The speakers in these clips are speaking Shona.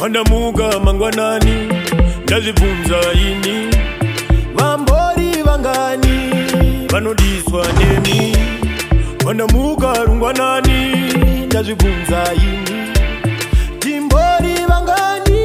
Pandamuka mangwanani ndazvibvunza ini, vambori vangani vanodiswa nemi. Pandamuka rungwanani ndazvibvunza ini, timbori vangani.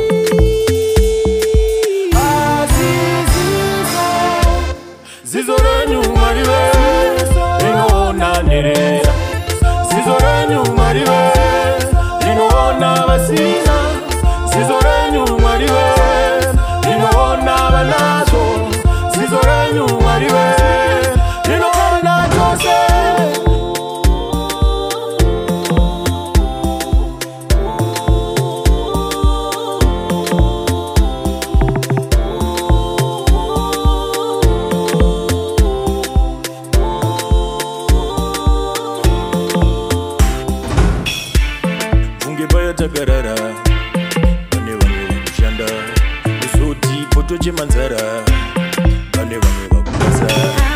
Zizo renyu marive rinoona nerera, zizo renyu marive rinoona vasina, zizo renyu marive rinoona vanazo, zizo renyu marive rinoona chose. Tagarara pane vamwe vakushanda kusoti poto chemanzara, pane vamwe vakubasa.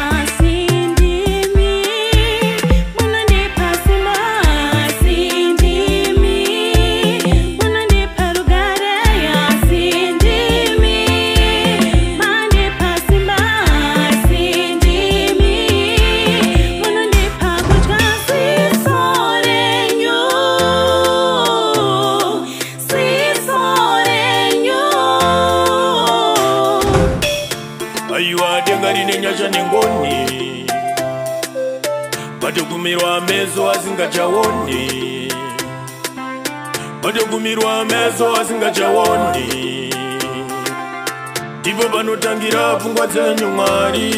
Aiwa denga rine nyasha nengoni, patogumirwa meso asingachaoni, patogumirwa meso asingachaoni, ndipo panotangira pfungwa dzenyu Mwari,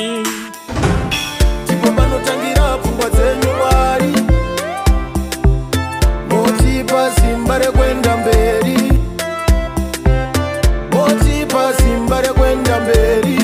ndipo panotangira pfungwa dzenyu Mwari. Motipa simba rekwenda mberi, motipa simba rekwenda mberi.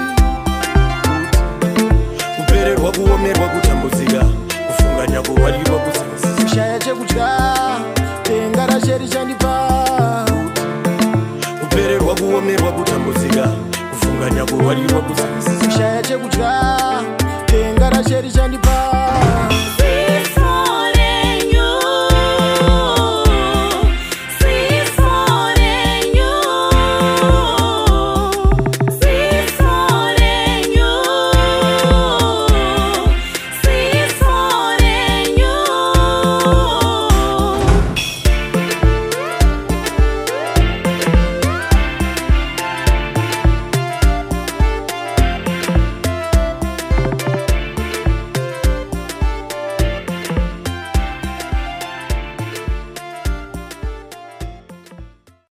Kupererwa kuomerwa kutambudzika, kufunganya kuwarirwa kusanganisika, kushaya chekudya denga rashe richandipa. Kupererwa kuomerwa kutambudzika, kufunganya kuwarirwa kusanganisika, kushaya chekudya denga rashe richandipa.